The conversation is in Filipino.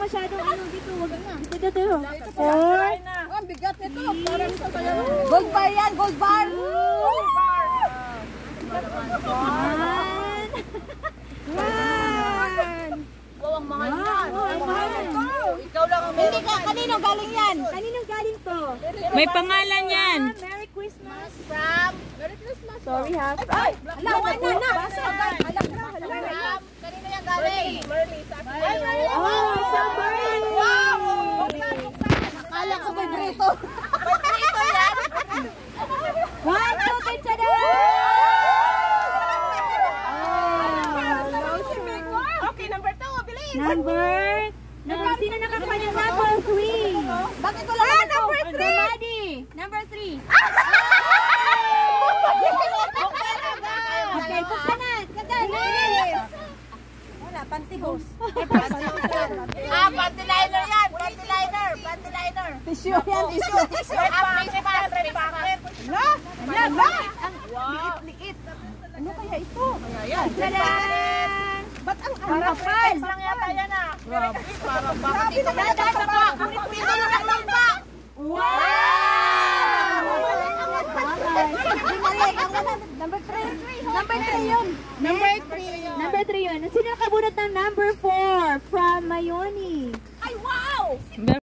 masyadong ano dito. Wag na. Dito. 4. Ang bigat nito. Parang sa kaya. Gold bar yan, gold bar. Gold bar. 1. Wow, ang mahal yan. Ang mahal. Ikaw lang ang meron. Hindi ka, kaninong galing yan? Kaninong galing to? May pangalan yan. Merry Christmas. From? Merry Christmas. Sorry ha. Ay! Alam na. Kanino yan galing? Merly. Oh, sa Merly. Wow! Akala ko may brito. May brito yan? 1, 2, consider! Okay, number 2. Bilis! Sino nakakuha ng number 3? Bakit wala ka ito? Number 3! Number 3! Okay, buksan na! Wala, pantyhose. Panty liner yan! Panty liner! Tissue yan, tissue. Red packet. Liit. Ano kaya ito? Tadaan! Ba't ang Kapal! lang yata yan ah. Parang bakit ito na dasa pa? Pito na lang pa! Wow! Number 3. Number 3 yun. Number 3 yun. Sino nakabunot ng number 4? From Mayoni. Ay, wow!